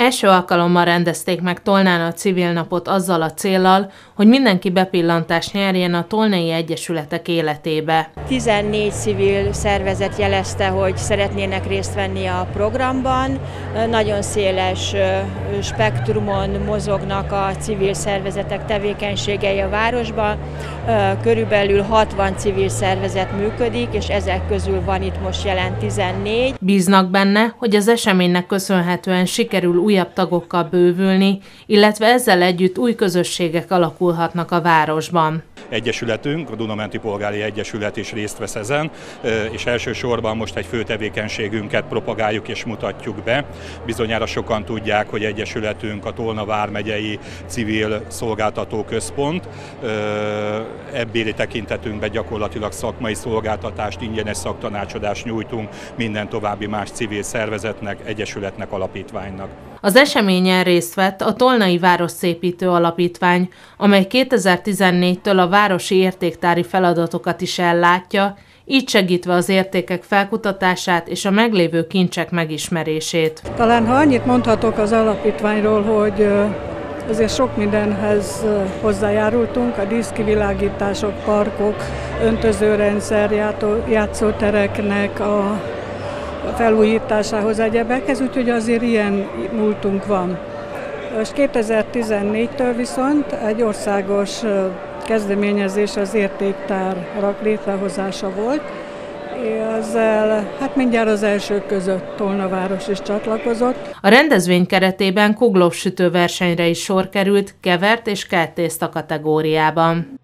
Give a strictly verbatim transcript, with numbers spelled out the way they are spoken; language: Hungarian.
Első alkalommal rendezték meg Tolnán a civil napot azzal a céllal, hogy mindenki bepillantást nyerjen a tolnai egyesületek életébe. tizennégy civil szervezet jelezte, hogy szeretnének részt venni a programban. Nagyon széles spektrumon mozognak a civil szervezetek tevékenységei a városban. Körülbelül hatvan civil szervezet működik, és ezek közül van itt most jelen tizennégy. Bíznak benne, hogy az eseménynek köszönhetően sikerül újabb tagokkal bővülni, illetve ezzel együtt új közösségek alakulhatnak a városban. Egyesületünk, a Duna-menti Polgári Egyesület is részt vesz ezen, és elsősorban most egy fő tevékenységünket propagáljuk és mutatjuk be. Bizonyára sokan tudják, hogy egyesületünk a Tolna vármegyei civil szolgáltató központ. Ebbéli tekintetünkben gyakorlatilag szakmai szolgáltatást, ingyenes szaktanácsadást nyújtunk minden további más civil szervezetnek, egyesületnek, alapítványnak. Az eseményen részt vett a Tolnai Városszépítő Alapítvány, amely kétezer-tizennégytől a városi értéktári feladatokat is ellátja, így segítve az értékek felkutatását és a meglévő kincsek megismerését. Talán ha annyit mondhatok az alapítványról, hogy azért sok mindenhez hozzájárultunk, a díszkivilágítások, parkok, öntözőrendszer, játszótereknek a felújításához, egyebekhez, úgyhogy azért ilyen múltunk van. Most kétezer-tizennégytől viszont egy országos kezdeményezés az értéktárak létrehozása volt, ezzel hát mindjárt az elsők között Tolna város is csatlakozott. A rendezvény keretében kuglósütő versenyre is sor került kevert és kelt tészta kategóriában.